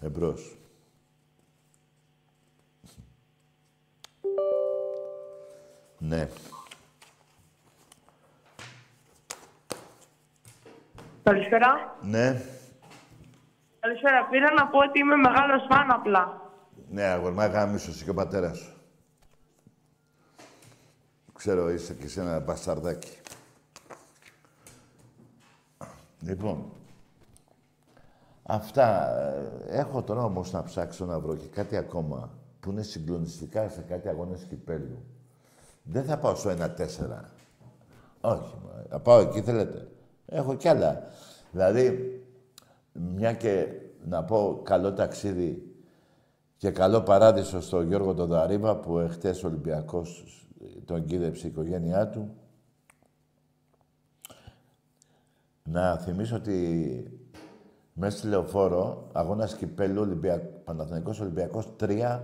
Εμπρός. Ναι. Καλησπέρα. Ναι. Καλησπέρα. Πήρα να πω ότι είμαι μεγάλος φαν απλά. Ναι, αγορμά, γάμισο εσύ και ο πατέρας σου. Ξέρω, είσαι και εσύ ένα μπασταρδάκι. Λοιπόν, αυτά. Έχω τώρα όμως να ψάξω να βρω και κάτι ακόμα που είναι συγκλονιστικά σε κάτι αγώνες κυπέλλου. Δεν θα πάω στο 1-4. Όχι, θα πάω εκεί θέλετε. Έχω κι άλλα. Δηλαδή, μια και να πω καλό ταξίδι και καλό παράδεισο στο Γιώργο τον Δαρίβα που εχθές ο Ολυμπιακός τον κοίδεψε η οικογένειά του. Να θυμίσω ότι μέσα στη Λεωφόρο, αγώνας κυπέλλου, Παναθηναϊκός Ολυμπιακός 3-5.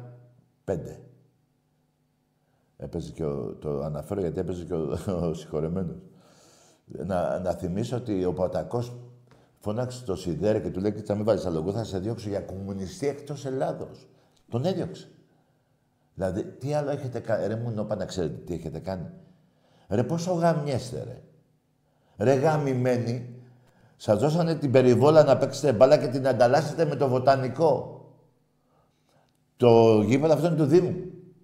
Έπαιζε και το αναφέρω γιατί έπαιζε και ο συγχωρεμένος. Να θυμίσω ότι ο Πατακός φώναξε το Σιδέρε και του λέει: «Θα μην βάλεις αλογού, θα σε διώξω για κομμουνιστή εκτός Ελλάδος». Τον έδιωξε. Δηλαδή, τι άλλο έχετε κάνει. Ρε μου νόπα να ξέρετε τι έχετε κάνει. Ρε πόσο γαμιέστε ρε. Ρε γαμημένοι, σας δώσανε την περιβόλα να παίξετε μπάλα και την ανταλλάσσετε με το βοτανικό. Το γήπεδο αυτό είναι του Δήμου.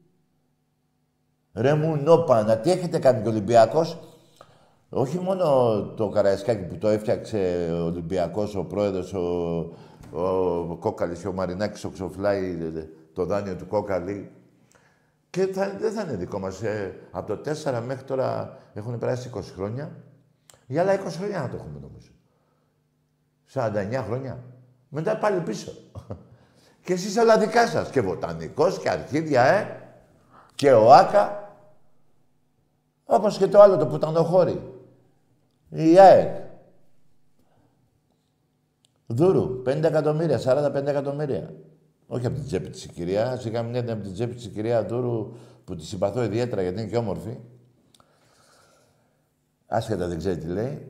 Ρε μου νόπανα, τι έχετε κάνει και ο Ολυμπιακός. Όχι μόνο το Καραϊσκάκι που το έφτιαξε ο Ολυμπιακός, ο πρόεδρος, ο Κόκαλης και ο Μαρινάκης, ο Ξοφλάι, το δάνειο του Κόκαλη. Και δεν θα είναι δικό μας. Από το 4 μέχρι τώρα έχουν περάσει 20 χρόνια. Για άλλα 20 χρόνια να το έχουμε νομίζω. 49 χρόνια. Μετά πάλι πίσω. Και εσείς όλα δικά σας. Και βοτανικός και αρχίδια, Και ο Άκα. Όπως και το άλλο το πουτανοχώρι. Η ΑΕΚ. Δούρου. 50 εκατομμύρια, 45 εκατομμύρια. Όχι από την τσέπη της η κυρία. Σιγά μην είναι από την τσέπη της η κυρία Δούρου που τη συμπαθώ ιδιαίτερα γιατί είναι και όμορφη. Άσχετα δεν ξέρει τι λέει.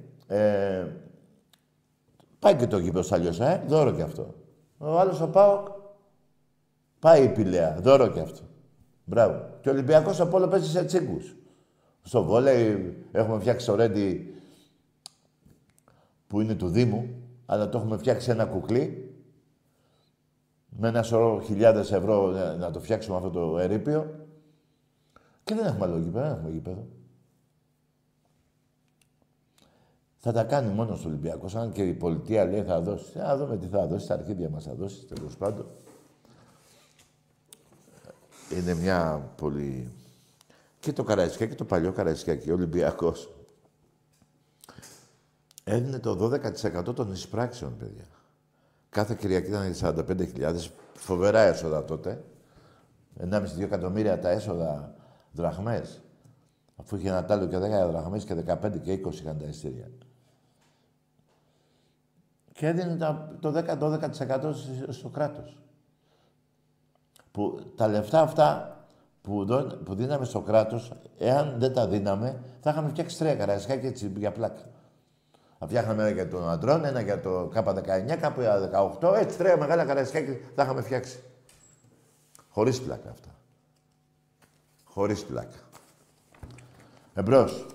Πάει και το γήπεδο αλλιώς, δώρο κι αυτό. Ο άλλος ο ΠΑΟΚ πάει η Πηλαία, δώρο κι αυτό. Μπράβο. Και ο Ολυμπιακός από όλο παίζει σε τσίγκους. Στο βόλεϊ έχουμε φτιάξει το Ρέντι που είναι του Δήμου, αλλά το έχουμε φτιάξει ένα κουκλί με ένα σωρό χιλιάδες ευρώ να το φτιάξουμε αυτό το ερείπιο. Και δεν έχουμε άλλο γήπεδο, δεν έχουμε γήπεδο. Θα τα κάνει μόνο στο Ολυμπιακό. Αν και η πολιτεία λέει θα δώσει. Θα δούμε τι θα δώσει. Τα αρχίδια μας θα δώσει, τέλος πάντων. Είναι μια πολύ... Και το Καραϊσκάκι και το παλιό Καραϊσκάκι, ο Ολυμπιακός. Έδινε το 12% των εισπράξεων, παιδιά. Κάθε Κυριακή ήταν 45.000. Φοβερά έσοδα τότε. 1,5-2 εκατομμύρια τα έσοδα δραχμές. Αφού είχε ένα τάλιο και 10 δραχμές και 15 και 20 είχαν τα ειστήρια. Και έδινε το 10-12% στο κράτος. Που τα λεφτά αυτά που δίναμε στο κράτος, εάν δεν τα δίναμε, θα είχαμε φτιάξει 3 Καραϊσκάκια έτσι για πλάκα. Θα φτιάχναμε ένα για τον αντρών, ένα για το K19, κάπου για 18, έτσι 3 μεγάλα Καραϊσκάκια θα είχαμε φτιάξει. Χωρίς πλάκα αυτά. Χωρίς πλάκα. Εμπρός.